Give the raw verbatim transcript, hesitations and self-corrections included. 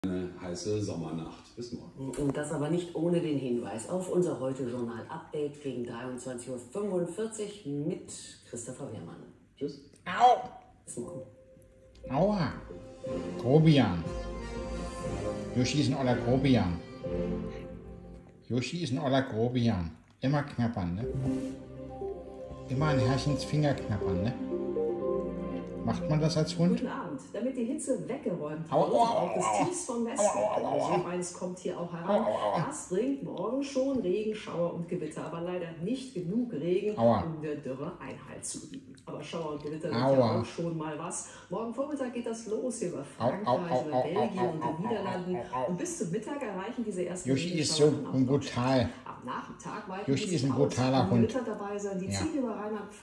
Eine heiße Sommernacht. Bis morgen. Und das aber nicht ohne den Hinweis auf unser Heute-Journal-Update gegen dreiundzwanzig Uhr fünfundvierzig mit Christopher Wehrmann. Tschüss. Au! Bis morgen. Aua! Grobian. Yoshi ist ein oller Grobian. Yoshi ist ein oller Grobian. Immer knappern, ne? Immer ein Herrchens Finger knappern, ne? Macht man das als Hund? Guten Abend. Damit die Hitze weggeräumt wird, Aua, aua, auch des aua, Tiefs vom Westen. aua, aua, aua. So eins kommt hier auch heran. Aua, aua. Das bringt morgen schon Regen, Schauer und Gewitter. Aber leider nicht genug Regen, Aua. um der Dürre Einhalt zu bieten. Aber Schauer und Gewitter sind Aua. ja auch schon mal was. Morgen Vormittag geht das los hier über Frankreich, Au, au, au, über au, Belgien au, und au, den Niederlanden. au, au, au. Und bis zum Mittag erreichen diese ersten Yoshi ist so Regenschauer dann auch brutal. Deutschland. Am Nachmittag weiten Yoshi die sich ist ein aus, brutaler wenn Hund. Gewitter dabei sein. Die Ja. ziehen über Rheinland